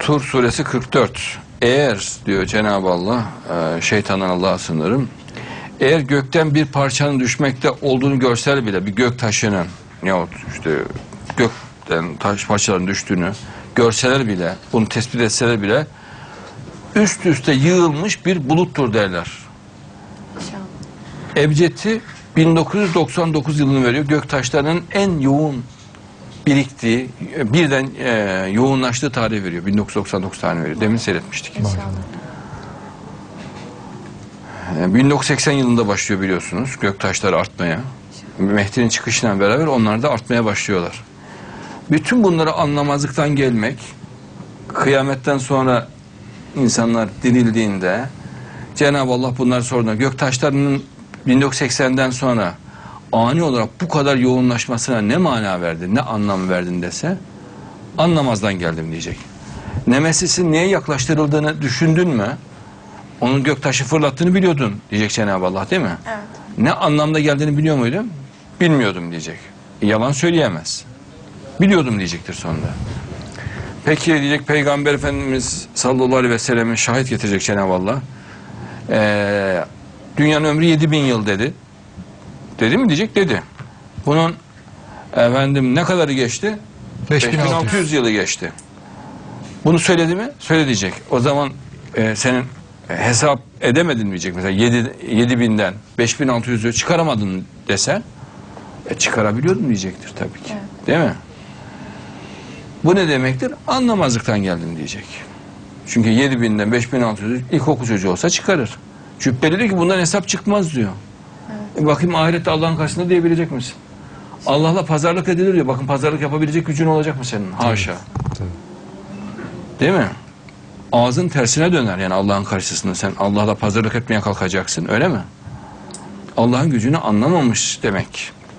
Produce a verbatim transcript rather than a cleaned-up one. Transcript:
Tur suresi kırk dört. Eğer diyor Cenab-ı Allah, e, şeytandan Allah'a sığınırım. Eğer gökten bir parçanın düşmekte olduğunu görseler bile, bir gök taşının yahut işte gökten taş parçaların düştüğünü görseler bile, bunu tespit etseler bile üst üste yığılmış bir buluttur derler. Ebced'i bin dokuz yüz doksan dokuz yılını veriyor. Göktaşlarının en yoğun biriktiği, birden e, yoğunlaştığı tarih veriyor. bin dokuz yüz doksan dokuz tane veriyor. Demin seyretmiştik. İnşallah. E, bin dokuz yüz seksen yılında başlıyor biliyorsunuz göktaşları artmaya. Mehdi'nin çıkışıyla beraber onlar da artmaya başlıyorlar. Bütün bunları anlamazlıktan gelmek, kıyametten sonra insanlar dirildiğinde Cenab-ı Allah bunları sorduğunda göktaşlarının bin dokuz yüz seksenden sonra ani olarak bu kadar yoğunlaşmasına ne mana verdin, ne anlam verdin dese anlamazdan geldim diyecek. Nemesis'in neye yaklaştırıldığını düşündün mü? Onun göktaşı fırlattığını biliyordun diyecek Cenab-ı Allah, değil mi? Evet. Ne anlamda geldiğini biliyor muydun? Bilmiyordum diyecek. Yalan söyleyemez. Biliyordum diyecektir sonunda. Peki diyecek Peygamber Efendimiz sallallahu aleyhi ve sellem'in şahit getirecek Cenab-ı Allah. Ee, dünyanın ömrü yedi bin yıl dedi. Dedi mi diyecek? Dedi. Bunun efendim ne kadarı geçti? beş bin altı yüz yılı geçti. Bunu söyledi mi? Söyle diyecek. O zaman e, senin e, hesap edemedin mi diyecek. Mesela yedi binden beş bin altı yüzü çıkaramadın desen e, çıkarabiliyordun diyecektir tabii ki. Evet. Değil mi? Bu ne demektir? Anlamazlıktan geldim diyecek. Çünkü yedi binden beş bin altı yüz ilkokul çocuğu olsa çıkarır. Cübbeli diyor ki bundan hesap çıkmaz diyor. Evet. E bakayım ahirette Allah'ın karşısında diyebilecek misin? Allah'la pazarlık edilir diyor. Bakın pazarlık yapabilecek gücün olacak mı senin? Haşa. Tabii. Değil mi? Ağzın tersine döner yani Allah'ın karşısında sen Allah'la pazarlık etmeye kalkacaksın, öyle mi? Allah'ın gücünü anlamamış demek.